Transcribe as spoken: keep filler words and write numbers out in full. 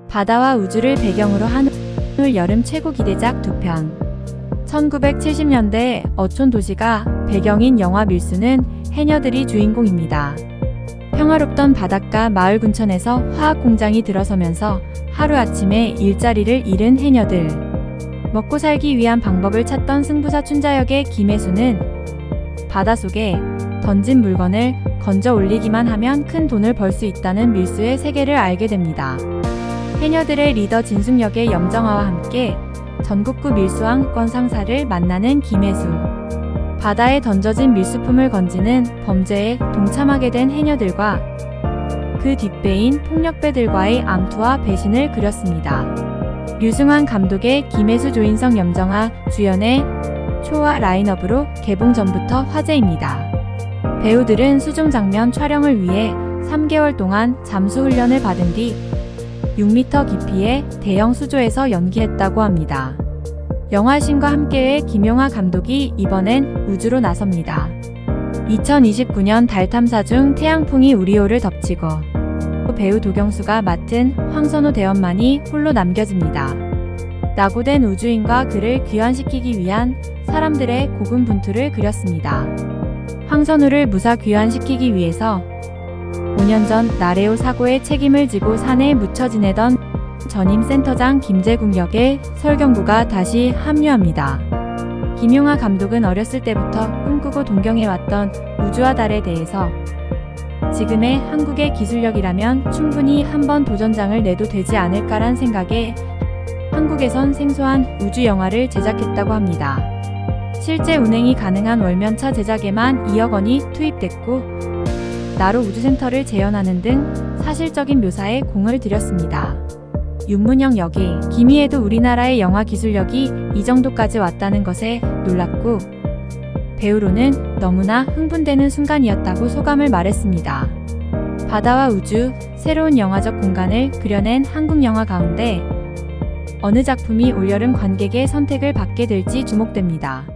바다와 우주를 배경으로 한 올 여름 최고 기대작 두 편. 천구백칠십 년대 어촌 도시가 배경인 영화 밀수는 해녀들이 주인공입니다. 평화롭던 바닷가 마을 군천에서 화학 공장이 들어서면서 하루아침에 일자리를 잃은 해녀들. 먹고 살기 위한 방법을 찾던 승부사 춘자 역의 김혜수는 바닷속에 던진 물건을 건져 올리기만 하면 큰 돈을 벌 수 있다는 밀수의 세계를 알게 됩니다. 해녀들의 리더 진숙 역의 염정아와 함께 전국구 밀수왕권 상사를 만나는 김혜수. 바다에 던져진 밀수품을 건지는 범죄에 동참하게 된 해녀들과 그 뒷배인 폭력배들과의 암투와 배신을 그렸습니다. 류승환 감독의 김혜수, 조인성, 염정아 주연의 초화 라인업으로 개봉 전부터 화제입니다. 배우들은 수중 장면 촬영을 위해 삼 개월 동안 잠수 훈련을 받은 뒤 육 미터 깊이의 대형 수조에서 연기했다고 합니다. 영화신과 함께해 김용하 감독이 이번엔 우주로 나섭니다. 이천이십구 년 달 탐사 중 태양풍이 우리호를 덮치고 배우 도경수가 맡은 황선우 대원만이 홀로 남겨집니다. 낙오된 우주인과 그를 귀환시키기 위한 사람들의 고군분투를 그렸습니다. 황선우를 무사 귀환시키기 위해서 오 년 전 나레오 사고의 책임을 지고 산에 묻혀 지내던 전임 센터장 김재국 역의 설경구가 다시 합류합니다. 김용하 감독은 어렸을 때부터 꿈꾸고 동경해왔던 우주와 달에 대해서 지금의 한국의 기술력이라면 충분히 한번 도전장을 내도 되지 않을까란 생각에 한국에선 생소한 우주 영화를 제작했다고 합니다. 실제 운행이 가능한 월면차 제작에만 이억 원이 투입됐고 나로 우주센터를 재현하는 등 사실적인 묘사에 공을 들였습니다. 윤문영 역이 김희애도 우리나라의 영화 기술력이 이 정도까지 왔다는 것에 놀랐고 배우로는 너무나 흥분되는 순간이었다고 소감을 말했습니다. 바다와 우주, 새로운 영화적 공간을 그려낸 한국 영화 가운데 어느 작품이 올여름 관객의 선택을 받게 될지 주목됩니다.